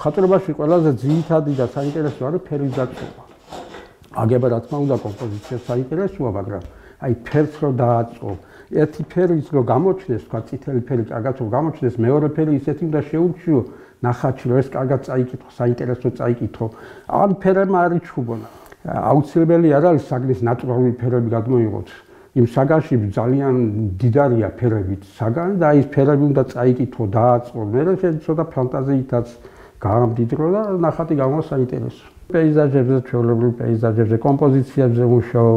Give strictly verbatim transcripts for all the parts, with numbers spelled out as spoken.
მხატვრობაში ყველაზე ძირითადი და საინტერესო არის ფერის დაწოვა. აგება რა თქმა უნდა კომპოზიცია საინტერესოა, მაგრამ აი ფერს რო დააწო, ერთი ფერის რო გამოჩნდეს, თქვა წითელი ფერი კარგად რო გამოჩნდეს, მეორე ფერი ისეთი უნდა შეურჩიო ნახატში, რომ ეს კარგად წაიკითხო, საინტერესო წაიკითხო. ამ ფერებმა არ იჩხუბონა. აუცილებელი არ არის საგნის ნატურალური ფერები გადმოიღოთ. იმ საგანში ძალიან დიდარია ფერებით საგანი და ის ფერები უნდა წაიკითხო, დააწო. მე შეიძლება ფანტაზიითაც გაამდიდრო და ნახატი გამოვა საინტერესო. პეიზაჟებზე, ჩვეულებრივ პეიზაჟებზე, კომპოზიციებზე მუშაობ.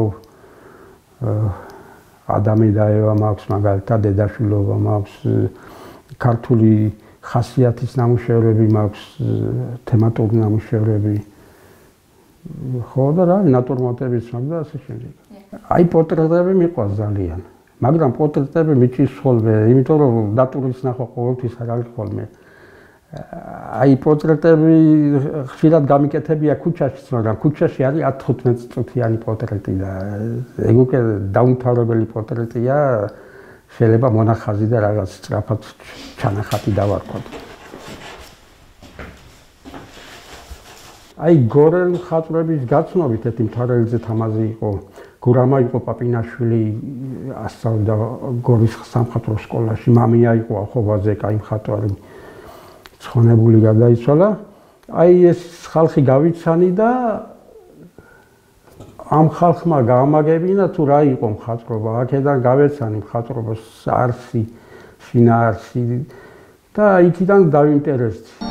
ადამი და ევა მაქვს, მაგალითად დედაშვილობა მაქვს, ქართული ხასიათის ნამუშევრები მაქვს, თემატური ნამუშევრები. ხო და რა, ნატურმორტებიც მაქვს და ასე შემდეგ. აი პორტრეტები მიყვარს ძალიან, მაგრამ პორტრეტები მიჭირს ხოლმე, იმიტომ რომ ნატურის ნახვა ყოველთვის არ არის ხოლმე. აი პორტრეტები ხშირად გამიკეთებია ქუჩაში, მაგრამ ქუჩაში არის ათი-თხუთმეტი წუთიანი პორტრეტი და ეგ უკვე დაუმთავრებელი პორტრეტია, შეიძლება მონახაზი და რაღაც სწრაფად ჩანახატი დავარქვათ. აი გორელ მხატვრების გაცნობით ერთი მთარელიძე თამაზი იყო, გურამა იყო პაპინაშვილი, ასწავლიდა გორის სამხატვრო სკოლაში, მამია იყო ახობაძე, კაი მხატვარი. ცხონებული გადაიცვალა. აი ეს ხალხი გავიცანი და ამ ხალხმა გაამაგებინა თუ რა იყო მხატვრობა. აქედან გავეცანი მხატვრობას არსი, შინაარსი და იქიდან დავინტერესდი.